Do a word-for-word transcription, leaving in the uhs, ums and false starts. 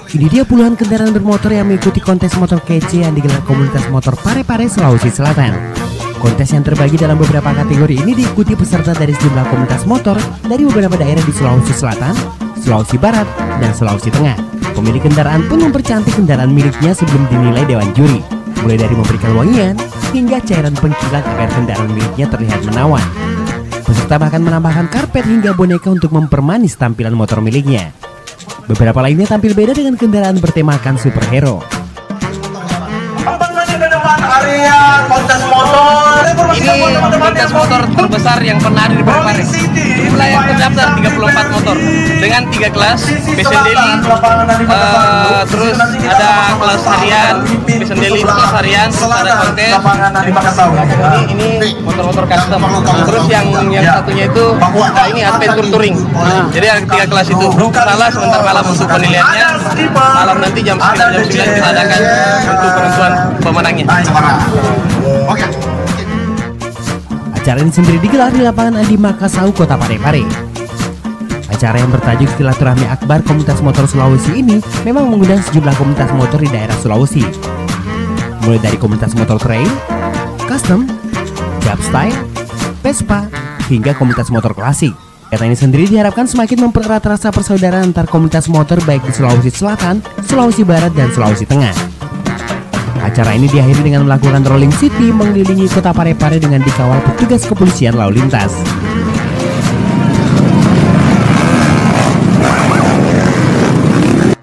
Ini dia puluhan kendaraan bermotor yang mengikuti kontes motor kece yang digelar komunitas motor Parepare, Sulawesi Selatan. Kontes yang terbagi dalam beberapa kategori ini diikuti peserta dari sejumlah komunitas motor dari beberapa daerah di Sulawesi Selatan, Sulawesi Barat, dan Sulawesi Tengah. Pemilik kendaraan pun mempercantik kendaraan miliknya sebelum dinilai dewan juri, mulai dari memberikan wangian hingga cairan pengkilat agar kendaraan miliknya terlihat menawan. Peserta bahkan menambahkan karpet hingga boneka untuk mempermanis tampilan motor miliknya. Beberapa lainnya tampil beda dengan kendaraan bertemakan superhero. Area kontes motor. Ini kontes motor terbesar yang pernah ada di Parepare. Jumlah yang terdaftar tiga puluh empat motor dengan tiga kelas, Fashion Daily, uh, terus ada kelas harian, Fashion Daily kelas harian, terus ada kontes. Ini ini motor-motor custom. Terus yang yang satunya itu nah ini Adventure Touring. Jadi ada tiga kelas itu. Salah sebentar malam untuk penilaiannya. Malam nanti jam sekitar jam sembilan kita adakan untuk penentuan pemenangnya. Oke. Acara ini sendiri digelar di lapangan Andi Makasau, Kota Parepare. Acara yang bertajuk Silaturahmi Akbar Komunitas Motor Sulawesi ini memang mengundang sejumlah komunitas motor di daerah Sulawesi. Mulai dari komunitas motor trail, custom, dubstyle, Vespa, hingga komunitas motor klasik. Kegiatan ini sendiri diharapkan semakin mempererat rasa persaudaraan antar komunitas motor baik di Sulawesi Selatan, Sulawesi Barat, dan Sulawesi Tengah. Acara ini diakhiri dengan melakukan rolling city mengelilingi Kota Parepare dengan dikawal petugas kepolisian lalu lintas.